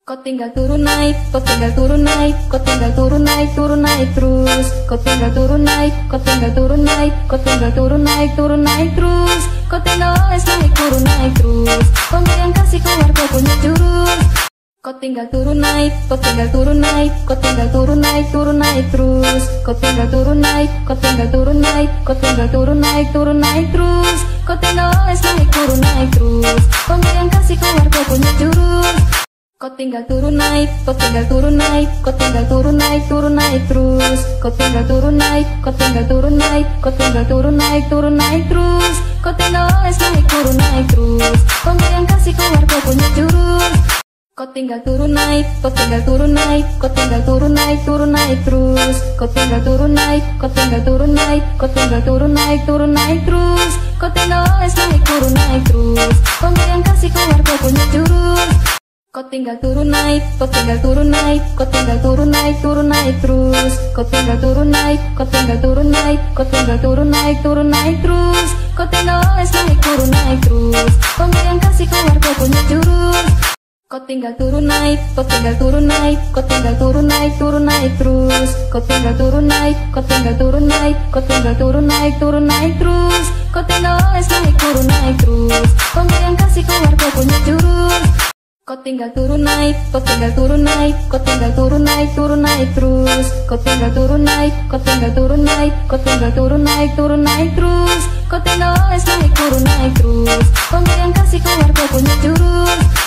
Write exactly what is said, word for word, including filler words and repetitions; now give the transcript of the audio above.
Kau tinggal turun naik, kau tinggal turun naik, kau tinggal turun naik, turun naik terus. Kau tinggal turun naik, kau tinggal turun naik, kau tinggal turun naik, turun naik terus. Kau tinggal oles naik, turun naik terus. Kau nggak yang kasih keluar kau punya jurus. Kau tinggal turun naik, kau tinggal turun naik, kau tinggal turun naik, turun naik terus. Kau tinggal turun naik, kau tinggal turun naik, kau tinggal turun naik, turun naik terus. Kau tinggal oles naik, turun naik terus. Kau nggak yang kasih keluar kau punya jurus. Kau tinggal turun naik, kau tinggal turun naik, kau tinggal turun naik, turun naik terus. Kau tinggal turun naik, kau tinggal turun naik, kau tinggal turun naik, turun naik terus. Kau tinggal oles naik, turun naik terus. Kau nggak yang kasih keluar kau punya jurus. Kau tinggal turun naik, kau tinggal turun naik, kau tinggal turun naik, turun naik terus. Kau tinggal turun naik, kau tinggal turun naik, kau tinggal turun naik, turun naik terus. Kau tinggal oles naik, turun naik terus. Kau nggak yang kasih keluar kau punya jurus. Kau tinggal turun naik, kau tinggal turun naik, kau tinggal turun naik, turun naik terus. Kau tinggal turun naik, kau tinggal turun naik, kau tinggal turun naik, turun naik terus. Kau tinggal oles naik, turun naik terus. Kau nggak yang kasih keluar kau punya jurus. Kau tinggal turun naik, kau tinggal turun naik, kau tinggal turun naik, turun naik terus. Kau tinggal turun naik, kau tinggal turun naik, kau tinggal turun naik, turun naik terus. Kau tinggal oles naik, turun naik terus. Kau nggak yang kasih keluar kau punya jurus. Kau tinggal turun naik, kau tinggal turun naik, kau tinggal turun naik, turun naik terus. Kau tinggal turun naik, kau tinggal turun naik, kau tinggal turun naik, turun naik terus. Kau tinggal oles naik, turun naik terus. Kau nggak yang kasih keluar kau punya jurus.